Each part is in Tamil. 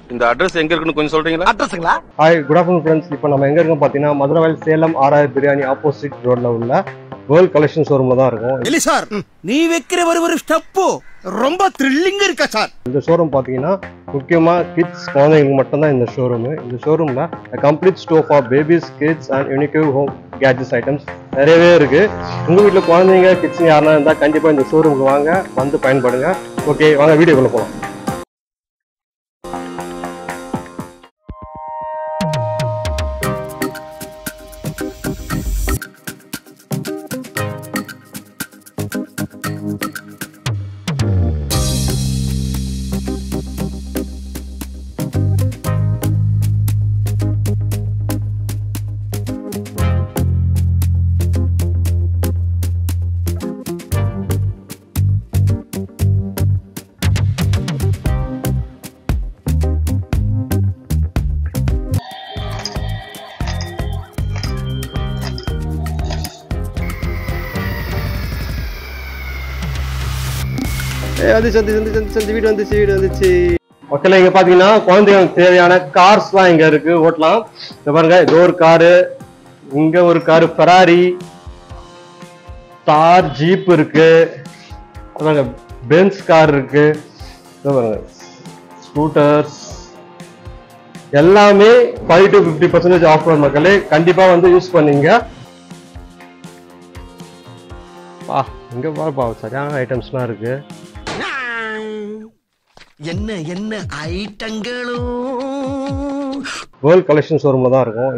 இந்த அட்ரஸ் எங்க இருக்குன்னு கொஞ்சம் சொல்றீங்களா? அட்ரஸ்ங்களா? Hi, good afternoon friends. இப்போ நம்ம எங்க இருக்கோம் பார்த்தீங்கன்னா மதுரவாயல் சேலம் ஆர்ஆர் பிரியாணி ஆப்போசிட் ரோட்ல உள்ள வேர்ல்ட் கலெக்ஷன் ஷோரூம்ல தான் இருக்கும். இல்லை சார், நீ வைக்கிற ஒரு ஸ்டெப்பு ரொம்ப த்ரில்லிங்கா இருக்கா சார். இந்த ஷோரூம் பார்த்தீங்கன்னா முக்கியமா கிட்ஸ் குழந்தைங்களுக்கு மட்டும்தான் இந்த ஷோரூம். இந்த ஷோரூம்ல complete store for babies, kids and unique home gadgets items நிறையவே இருக்கு. உங்க வீட்டில் குழந்தைங்க கிட்ஸ் யாருன்னா இருந்தால் கண்டிப்பா இந்த ஷோரூமுக்கு வாங்க, வந்து பயன்படுங்க. ஓகே, வாங்க வீடியோக்குள்ள போகலாம். வீடு வந்துச்சு. மக்கள் இங்க பாத்தீங்கன்னா குழந்தைங்களுக்கு தேவையான கார்ஸ்லாம் இங்க இருக்கு, ஓட்டலாம். இங்க பாருங்க, இது ஒரு காரு, இங்க ஒரு காரு ஃபெராரி, தார் ஜீப் இருக்கு, பாருங்க பென்ஸ் கார் இருக்கு, பாருங்க ஸ்கூட்டர்ஸ் எல்லாமே 5 to 50% ஆஃபர். மக்களே கண்டிப்பா வந்து யூஸ் பண்ணீங்க. இங்க பாருப்பா சரியான ஐட்டம்ஸ்லாம் இருக்கு. என்ன என்ன ஐட்டங்களும் வேர்ல்ட் கலெக்ஷன் ஷோரூம்ல தான் இருக்கும்.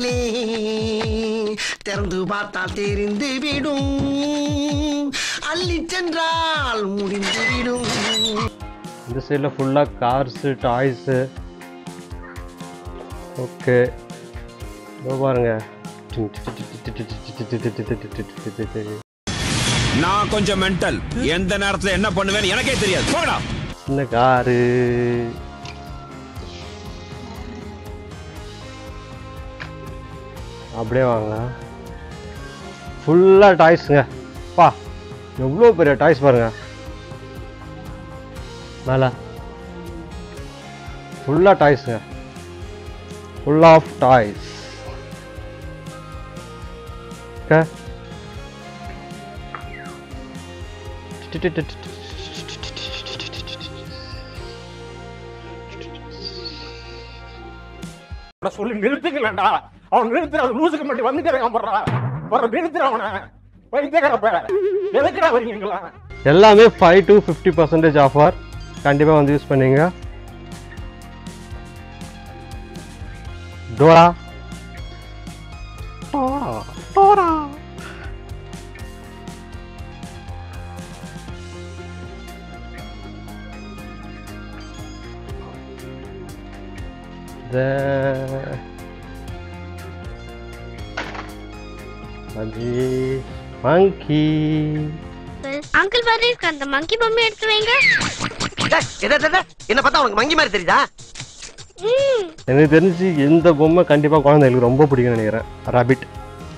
திறந்து பார்த்தால் தெரிந்து விடும், அள்ளி சென்றால் முடிந்து விடும். இந்த சைட்ல ஃபுல்லா கார்ஸ், டாய்ஸ். ஓகே, பாருங்க நான் கொஞ்சம் மென்டல், எந்த நேரத்துல என்ன பண்ணுவேன்னு எனக்கே தெரியாது. போடா. சின்ன காரு, அப்படியே வாங்க. ஃபுல்லா டாய்ஸ்ங்க. பா, எவ்வளோ பெரிய டாய்ஸ் பாருங்க. மேல ஃபுல்லா டாய்ஸ்ங்க, ஃபுல் ஆஃப் டாய்ஸ். ஓகே, சொல்லி நிறுத்துக்கலடா. அவன் நிறுத்துற லூசுக்கு மட்டும் வந்துட்டே போடுறா. நிறுத்துற அவனை வைத்தியக்காரப்ப எதுக்குடா வரீங்களா? எல்லாமே 5 to 50% ஆஃபர். கண்டிப்பா வந்து யூஸ் பண்ணீங்க. Dora Dora monkey. அங்கிள் மாதிரி இருக்க அந்த மங்கி பொம்மை எடுத்து வைங்க. என்ன பார்த்தா உனக்கு மங்கி மாதிரி தெரியுதா? எனக்கு தெரிஞ்சு எந்த பொம்மை கண்டிப்பா குழந்தைகளுக்கு ரொம்ப பிடிக்கும்னு நினைக்கிறேன். ராபிட்,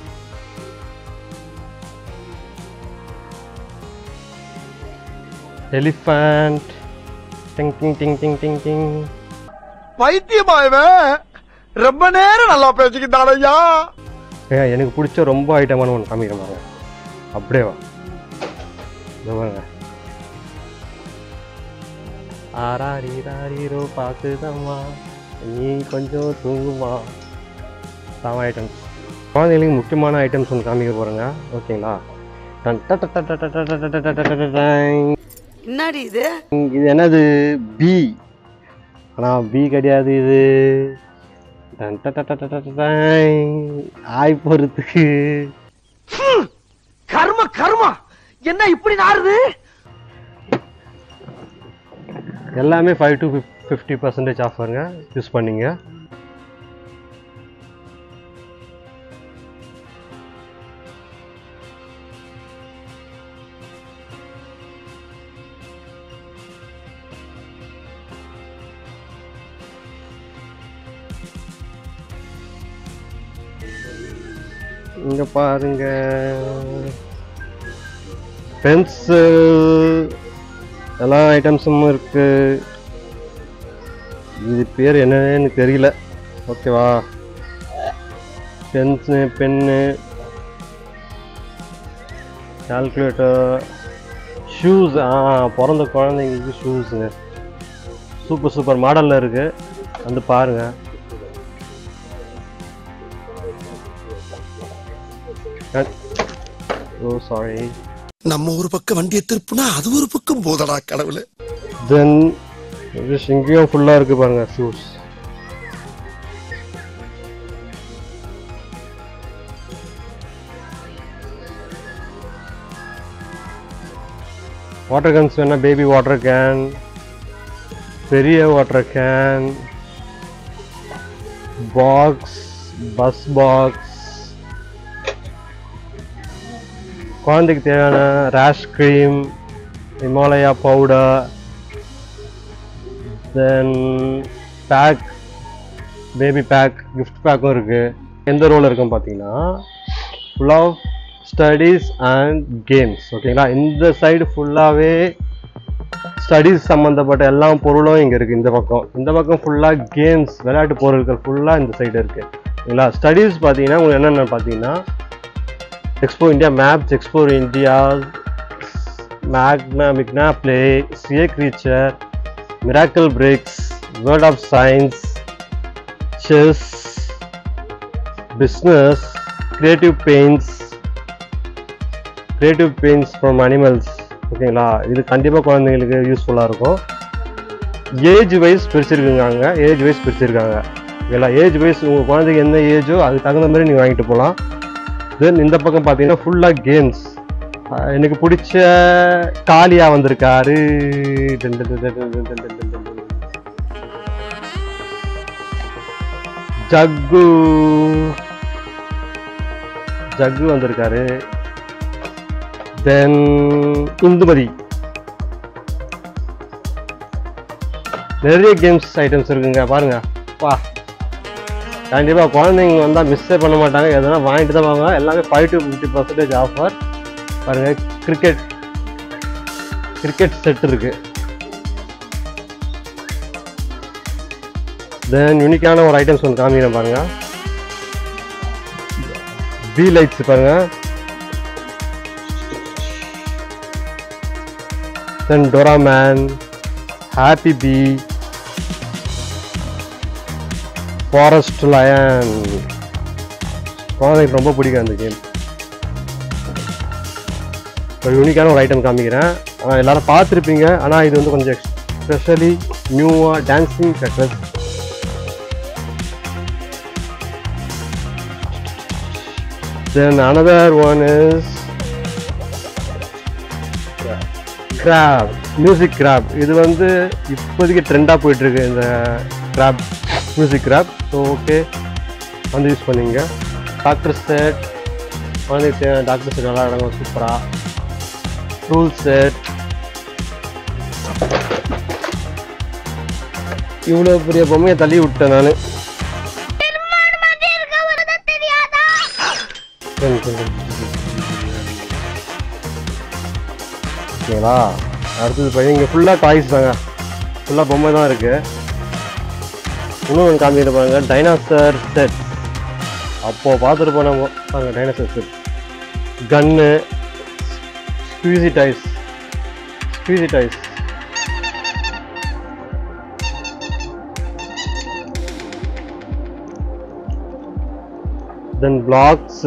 எலிஃபண்ட், டிங் டிங் டிங் டிங் டிங் டிங். வைத்தியமாயவன் ரொம்ப நேரம் நல்லா பேசிக்கிட்டானையா. எனக்கு பிடிச்ச ரொம்ப ஐட்டமான ஒன்று காமிக்கிறேன் பாருங்க. அப்படியே வா, பாருங்க. ஆராரோ பார்த்துதம்மா, நீ கொஞ்சம் தூங்குமா. செம ஐட்டம்ஸ். குழந்தைங்களுக்கு முக்கியமான ஐட்டம்ஸ் ஒன்று காமிக்க போறேங்க. ஓகேங்களா? என்னடி இது? இது என்னது? பி. ஆனா பி கிடையாது, இது ஆய் போறதுக்கு. கர்ம கர்மா, என்ன இப்படி நாறுது? எல்லாமே 5 to 50% ஆஃபருங்க, யூஸ் பண்ணீங்க. இங்க பாருங்க, பென்சில் எல்லா ஐட்டம்ஸும் இருக்கு. இது பேர் என்னன்னு தெரியல. ஓகேவா? Pen, calculator, shoes. பிறந்த குழந்தைங்களுக்கு ஷூஸுங்க. சூப்பர் மாடலில் இருக்கு. வந்து பாருங்க. Oh sorry. நம்ம ஒரு பக்கம் வண்டியை திருப்புனா அது ஒரு பக்கம் போதடா கடவுளே. தென் இங்கேயும் ஃபுல்லாக இருக்கு பாருங்க ஷூஸ். வாட்டர் கேன்ஸ் வேணா, பேபி வாட்டர் கேன், பெரிய water can, box, bus box, குழந்தைக்கு தேவையான rash cream, Himalaya powder, then pack, baby pack, gift பேக்கும் இருக்குது. எந்த ரோல் இருக்குன்னு பார்த்தீங்கன்னா full of studies and games. ஓகேங்களா? இந்த சைடு ஃபுல்லாகவே ஸ்டடீஸ் சம்மந்தப்பட்ட எல்லா பொருளும் இங்கே இருக்குது. இந்த பக்கம் ஃபுல்லாக கேம்ஸ், விளையாட்டு பொருட்கள் ஃபுல்லாக இந்த சைடு இருக்குது. ஓகேங்களா? ஸ்டடீஸ் பார்த்தீங்கன்னா உங்களுக்கு என்னென்ன பார்த்தீங்கன்னா expo India maps, expo India, மிக்னா play, CA creature, miracle bricks, world of science, chess, business, creative paints from animals. ஓகேங்களா? இது கண்டிப்பாக குழந்தைங்களுக்கு யூஸ்ஃபுல்லாக இருக்கும். ஏஜ் வைஸ் பிரிச்சிருக்காங்க. ஓகேங்களா? ஏஜ் வைஸ் உங்கள் குழந்தைக்கு என்ன ஏஜோ அதுக்கு தகுந்த மாதிரி நீங்கள் வாங்கிட்டு போகலாம். தென் இந்த பக்கம் பார்த்தீங்கன்னா ஃபுல்லாக கேம்ஸ். எனக்கு பிடிச்ச காளியா வந்திருக்காரு. ஜக்கு வந்திருக்காரு. தென் இந்துமதி. நிறைய கேம்ஸ் ஐட்டம்ஸ் இருக்குங்க பாருங்க. கண்டிப்பாக குழந்தைங்க வந்தால் மிஸ்ஸே பண்ண மாட்டாங்க. எதனா வாங்கிட்டு தான் வாங்க. எல்லாமே 5 to 50% ஆஃபர். பாருங்கள், கிரிக்கெட் செட் இருக்கு. தென் யூனிக்கான ஒரு ஐட்டம்ஸ் ஒன்று காமிக்கிறேன் பாருங்க. பி லைட்ஸ் பாருங்க. Then Doraemon, happy bee, forest lion. குழந்தைக்கு ரொம்ப பிடிக்கும் அந்த கேம். ஒரு யூனிக்கான ஒரு ஐட்டம் காமிக்கிறேன். எல்லாரும் பார்த்துருப்பீங்க. ஆனால் இது வந்து கொஞ்சம் ஸ்பெஷலி நியூவாக dancing Tetris. Then another one is crab, music crab. இது வந்து இப்போதைக்கு ட்ரெண்டாக போயிட்டுருக்கு இந்த crab, music crab. So okay, வந்து யூஸ் பண்ணிங்க. டாக்டர் செட் வந்து டாக்டர் செட் நல்லா இடங்க சூப்பராக. Rule set. இவ்வளோ பெரிய பொம்மையை தள்ளி விட்டேன் நான். ஓகேங்களா? அடுத்தது போய் இங்கே ஃபுல்லாக டாய்ஸ் தாங்க. ஃபுல்லாக பொம்மை தான் இருக்குது. இன்னும் ஒன்று காமிக்கிட்டு பாருங்க, டைனாசர் செட். அப்போது பார்த்துட்டு போனோம் பாருங்க, dinosaur set. Gun, squeezy toys. Then blocks,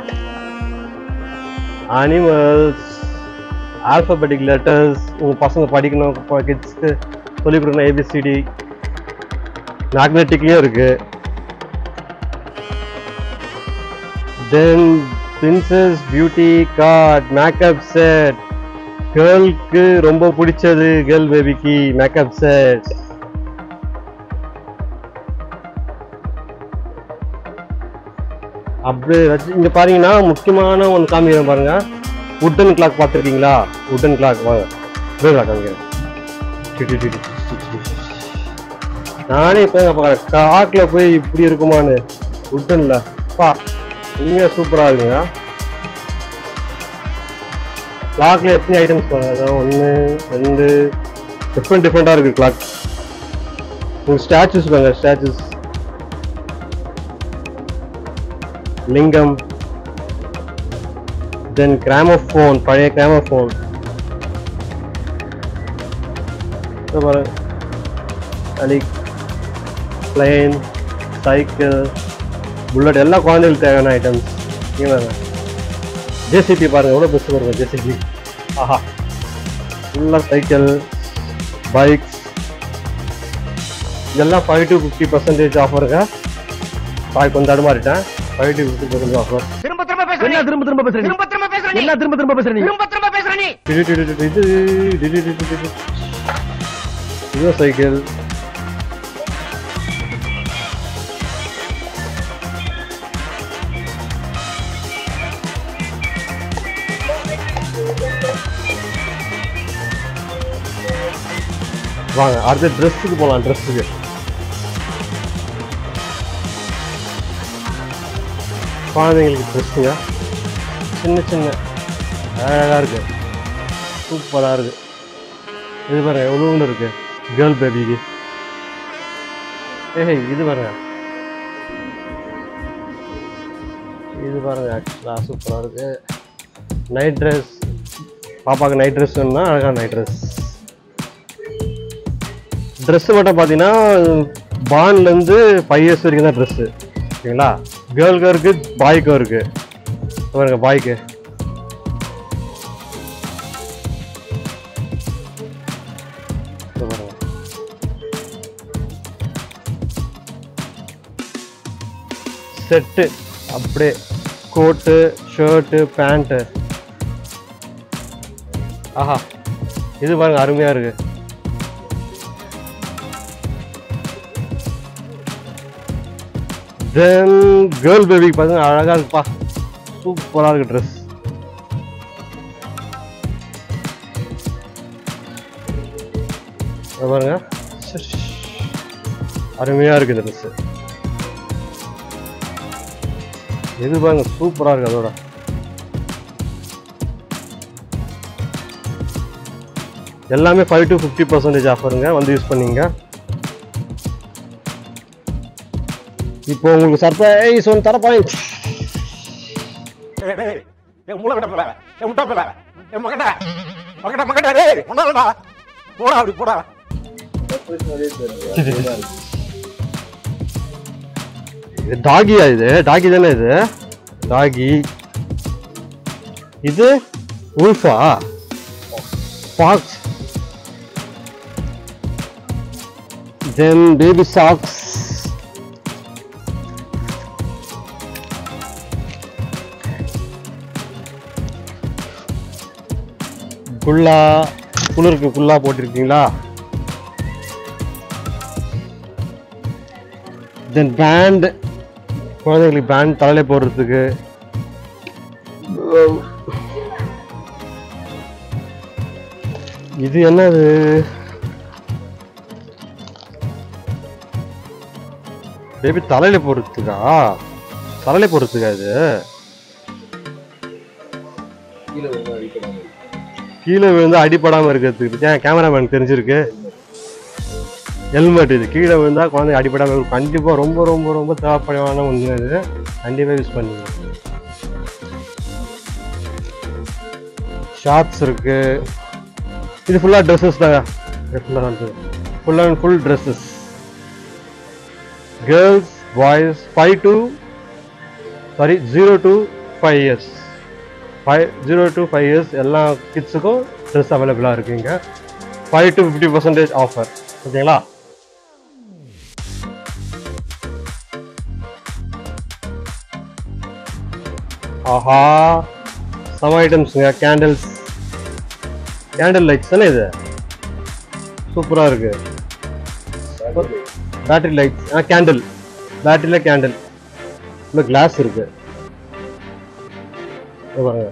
animals, alphabetic letters. உங்கள் பசங்க படிக்கணும், கிட்ஸ்க்கு சொல்லிக் கொடுக்கணும், ஏபிசிடி. மேக்னெட்டிக்லேயும் இருக்குது. Then princess beauty card, makeup set. கேர்ளுக்கு ரொம்ப பிடிச்சது, கேர்ள் பேபிக்கு மேக்கப் செட். அப்படி இங்க பாத்தீங்கன்னா முக்கியமான ஒன்று காமிக்கிறேன் பாருங்க. உட்டன் கிளாக் பார்த்துருக்கீங்களா? உட்டன் கிளாக் வாங்க, காமிக்கிறேன். நானே இப்போ கிளாக்ல போய் இப்படி இருக்குமான்னு. உட்டன்ல பா நீங்க சூப்பரா இருக்குங்க. கிளாக்ல எத்தனை ஐட்டம்ஸ் பாருங்க. 1 2 டிஃப்ரெண்டா இருக்கு கிளாக். உங்களுக்கு ஸ்டாச்சுஸ் பாருங்க, ஸ்டாச்சுஸ் லிங்கம், தென் கிராமோஃபோன், பழைய கிராமோஃபோன், பிளேன், சைக்கிள், புல்லட், எல்லா குழந்தைகளுக்கு தேவையான ஐட்டம்ஸ். ஜேசிபி பாருங்க, எவ்வளோ பெஸ்ட் பாருங்க ஜேசிபி. ஆஹா, ஃபுல்லாக சைக்கிள், பைக்ஸ், இதெல்லாம் 5 to 50% ஆஃபருங்க. பாய் கொஞ்சம் தடுமாறிட்டேன். 5 to 50% ஆஃபர். திரும்ப திரும்ப பேசுறீங்க. என்ன திரும்ப திரும்ப பேசுறீங்க? திரும்ப திரும்ப பேசுறீங்க. என்ன திரும்ப திரும்ப பேசுறீங்க? திரும்ப திரும்ப பேசுறீங்க. இது சைக்கிள், வாங்க அடுத்த ட்ரெஸ்ஸுக்கு போகலாம். ட்ரெஸ்ஸுக்கு குழந்தைங்களுக்கு ட்ரெஸ்ஸுங்க சின்ன சின்ன அழகாக இருக்கு, சூப்பராக இருக்கு. இது பாருங்க எவ்வளோ ஒன்று இருக்கு கேர்ள் பேபிக்கு. இது பாருங்க, இது பாருங்க ஆக்சுவலாக சூப்பராக இருக்கு. நைட் ட்ரெஸ், பாப்பாவுக்கு நைட் ட்ரெஸ் வேணும்னா அழகாக நைட் ட்ரெஸ். ட்ரெஸ்ஸு மட்டும் பார்த்தீங்கன்னா பான்லேருந்து 5 years வரைக்கும் தான் ட்ரெஸ்ஸு, ஓகேங்களா. கேர்ளுக்கும் இருக்குது, பாய்க்கும் இருக்குது. பாருங்க பாய்க்கு செட்டு, அப்படியே கோட்டு, ஷர்ட்டு, பேண்ட்டு. ஆஹா, இது பாருங்க அருமையாக இருக்கு. தென் கேர்ள் பேபிக்கு பார்த்தீங்கன்னா அழகாக இருக்குப்பா, சூப்பராக இருக்கு ட்ரெஸ். பாருங்க அருமையாக இருக்கு இந்த ட்ரெஸ்ஸு. இது பாருங்க சூப்பராக இருக்கு. அதோட எல்லாமே 5 to 50% ஆஃபருங்க, வந்து யூஸ் பண்ணிங்க. இப்போ உங்களுக்கு சர்ப்ரைஸ் ஒன்று தரப்போறேன். மூளை கிட்ட முட்டா பிள்ளை மகட்ட மகட்ட மகட்ட டேய் ஒன்னாலடா போடா, அப்படி போடா. டாகியா? இது டாகி தானே? இது டாகி. இது உல்ஃபா, ஃபாக்ஸ், தென் பேபி சாக்ஸ், குல்லா, குளிருக்கு குல்லா போட்டிருக்கீங்களா? தென் பேண்ட், குழந்தைங்களுக்கு பேண்ட் தலையில போடுறதுக்கு. இது என்னது? பேபி தலையில போடுறதுக்கா? தலையில போடுறதுக்கா இது? கீழே விழுந்து அடிப்படாம இருக்கிறதுக்கு ஏன் கேமராமேன் தெரிஞ்சிருக்கு. ஹெல்மெட், இது கீழே விழுந்தா குழந்தை அடிப்படாம இருக்கும். கண்டிப்பா ரொம்ப ரொம்ப ரொம்ப தேவைப்படமான ஒன்று. இது கண்டிப்பா யூஸ் பண்ணுங்க. ஷார்ட்ஸ் இருக்கு. இது ஃபுல்லா ட்ரெஸ்ஸஸ் தான், full and full dresses. Girls, boys 0 to 5 years, 0 to 5 years எல்லா கிட்ஸுக்கும் ட்ரெஸ் அவைலபிளாக இருக்குங்க. 5 to 50% ஆஃபர், ஓகேங்களா. ஆஹா, சம் ஐட்டம்ஸுங்க. கேண்டில்ஸ், கேண்டில் லைட்ஸ் தானே இது? சூப்பராக இருக்கு. பேட்டரி லைட்ஸ், கேண்டில், பேட்டரியில் கேண்டில், இல்லை கிளாஸ் இருக்கு பாருங்க.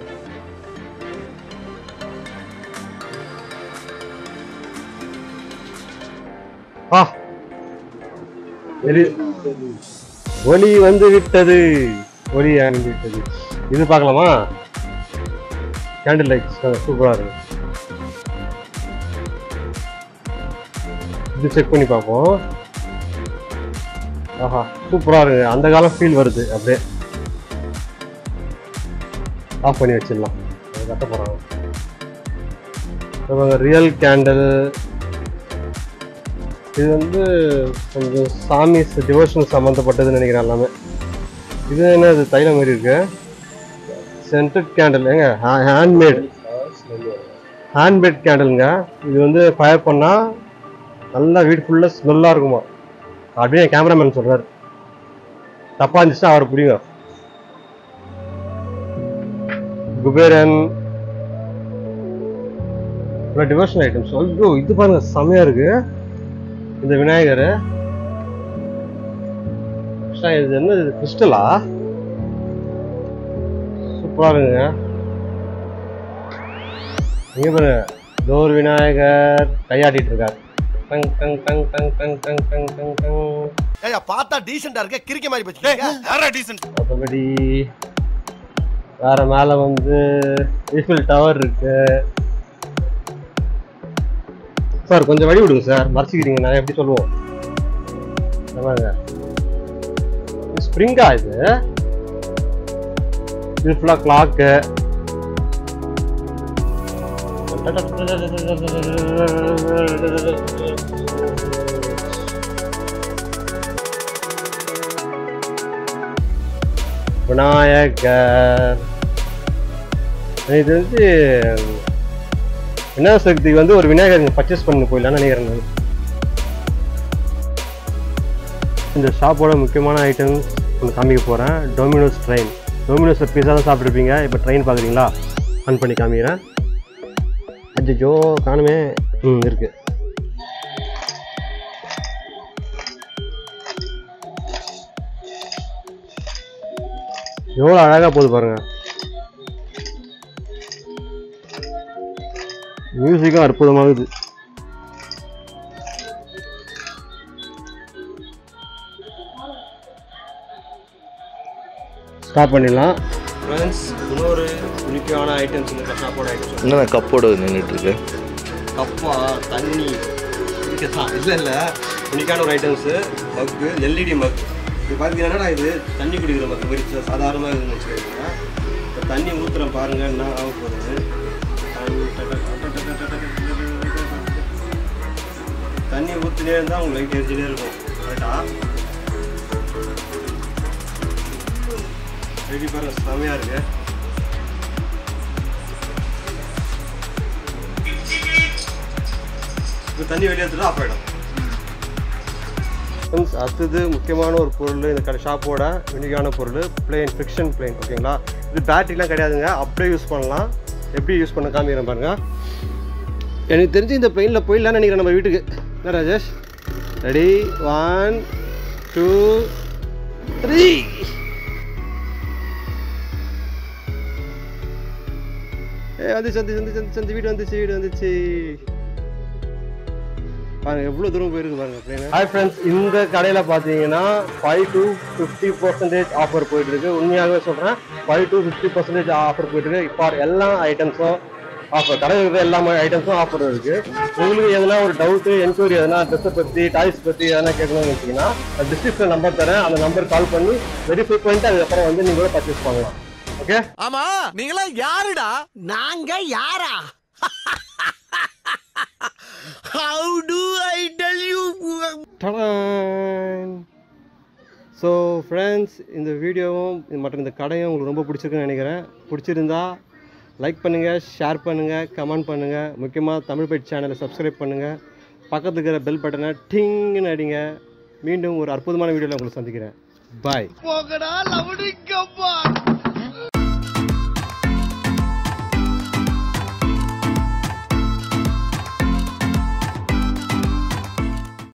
ஒளி வந்து விட்டது, ஒளி அணிந்து விட்டது. இது பார்க்கலாமா? கேண்டில் லைட்ஸ் சூப்பரா இருக்கு. இது செக் பண்ணி பார்ப்போம். ஆஹா சூப்பராக இருக்குது, அந்த காலம் ஃபீல் வருது. அப்படியே ஆஃப் பண்ணி வச்சிடலாம். அது கட்ட போகிறாங்க. Real candle. இது வந்து கொஞ்சம் சாமி டிவோஷனல் சம்மந்தப்பட்டதுன்னு நினைக்கிறேன் எல்லாமே. இது என்ன, இது தைலம் மாதிரி இருக்கு. சென்டட் கேண்டில் ஏங்க, ஹேண்ட்மேட் கேண்டிலுங்க. இது வந்து ஃபயர் பண்ணால் நல்லா வீடு ஃபுல்லாக ஸ்மெல்லாக இருக்குமா அப்படியே கேமராமேன் சொல்கிறார். தப்பாக இருந்துச்சுன்னா அவரை பிடிங்க. Kuberan devotional items. ஐயோ இது பாருங்க செம்மையா இருக்கு. இந்த விநாயகர் இது என்ன, இது கிறிஸ்டலா? சூப்பரா இருக்குங்க. இங்க பாருங்க, டோர் விநாயகர் கையாட்டிட்டு இருக்காரு. டங் டங் டங் டங் டங் டங் டங் டங் டங். ஏய் பார்த்தா டீசன்ட்டா இருக்க, கிறுக்க மாதிரி பச்சிங்க. யாரா டீசன்ட்? மற்றபடி வேற மேல வந்து ஈஃபில் டவர் இருக்கு. சார் கொஞ்சம் வழி விடுங்க சார், மறைச்சிக்கிறீங்க. நான் எப்படி சொல்லுவோம்? ஸ்ப்ரிங்கா இது? இது ஃபுல்லா கிளாக்கு. விநாயகர். இது வந்து விநாயகர் சதுர்த்திக்கு வந்து ஒரு விநாயகர் பர்ச்சேஸ் பண்ணி போயிடலான்னு நினைக்கிறேன். இந்த ஷாப்போட முக்கியமான ஐட்டம்ஸ் ஒன்று காமிக்க போகிறேன். Domino's train. டொமினோஸில் பீஸா தான் சாப்பிட்ருப்பீங்க, இப்போ ட்ரெயின் பார்க்குறீங்களா? ஆன் பண்ணி காமிக்கிறேன். அஜ்ஜோ காணுமே. இருக்கு. எவ்வளோ அழகாக போகுது பாருங்க. மியூசிக்கும் அற்புதமாகுது. ஸ்டார்ட் பண்ணிடலாம். ஃப்ரெண்ட்ஸ், இன்னொரு முக்கியமான ஐட்டம்ஸ் இந்த ஷாப்போட ஐட்டம்ஸ். என்ன கப்போடு நின்றுட்டு இருக்கு? கப்பா தண்ணி குடிக்கத்தான்? இல்லை யூனிக்கான ஒரு ஐட்டம்ஸு. மக்கு, எல்இடி மக். இது பார்த்தீங்கன்னா இது தண்ணி குடிக்கிற மக்கு மாதிரி சாதாரணமாக இதுன்னு வச்சுருக்கீங்க. இப்போ தண்ணி ஊற்றுறேன் பாருங்கள் என்ன ஆக போகுது. தண்ணி ஊற்றினே இருந்தால் உங்களுக்கு லைட் எரிஞ்சிட்டே இருக்கும். கரெக்டாக ரெடி பாருங்க, செமையாக இருக்குது. இப்போ தண்ணி வெளியே எடுத்துட்டு ஆஃப் ஆகிடும். அடுத்தது முக்கியமான ஒரு பொருள், இந்த ஷாப்போட யூனிக்கான பொருள் பிளேன், ஃபிக்ஷன் பிளேன். ஓகேங்களா? இது பேட்டரிலாம் கிடையாதுங்க, அப்படியே யூஸ் பண்ணலாம். எப்படி யூஸ் பண்ண காமிக்கிறேன் பாருங்க. எனக்கு தெரிஞ்சு இந்த பிளேனில் போயிடலான்னு நினைக்கிறேன் நம்ம வீட்டுக்கு. என்ன ராஜேஷ்? ரெடி, 1 2 3. வந்துச்சு வீடு வந்துச்சு. பாருங்க எவ்வளோ தூரம் போயிருக்கு பாருங்க. ஹாய் ஃப்ரெண்ட்ஸ், இந்த கடையில் பார்த்தீங்கன்னா 5 to 50% ஆஃபர் போயிட்டு இருக்கு. உண்மையாகவே சொல்கிறேன், 5 to 50% ஆஃபர் போயிட்டு இருக்கு. இப்போ எல்லா ஐட்டம்ஸும் ஆஃபர், கடையில் இருக்கிற எல்லா ஐட்டம்ஸும் ஆஃபர் இருக்கு. உங்களுக்கு எதனா ஒரு டவுட்டு, என்கொயரி எதனா ட்ரெஸ்ஸை பற்றி, டாய்ஸ் பற்றி எதனா கேட்கணும்னு வச்சிங்கன்னா டிஸ்கிரிப்ஷன் நம்பர் தரேன். அந்த நம்பர் கால் பண்ணி வெரிஃபை பண்ணிட்டு அதுக்கப்புறம் வந்து நீங்களும் பர்ச்சேஸ் பண்ணலாம். ஓகே? ஆமா, நீங்களா யாருடா? நாங்க யாரா? How do I tell you? So friends, இந்த வீடியோவும் மற்றும் இந்த கடையும் உங்களுக்கு ரொம்ப பிடிச்சிருக்குன்னு நினைக்கிறேன். பிடிச்சிருந்தா லைக் பண்ணுங்கள், ஷேர் பண்ணுங்கள், கமெண்ட் பண்ணுங்கள். முக்கியமாக தமிழ் பைட் சேனலை சப்ஸ்கிரைப் பண்ணுங்கள். பக்கத்துக்கு இருக்கிற பெல் பட்டனை டிங்னு அடிங்க. மீண்டும் ஒரு அற்புதமான வீடியோவில் உங்களை சந்திக்கிறேன். பாய்.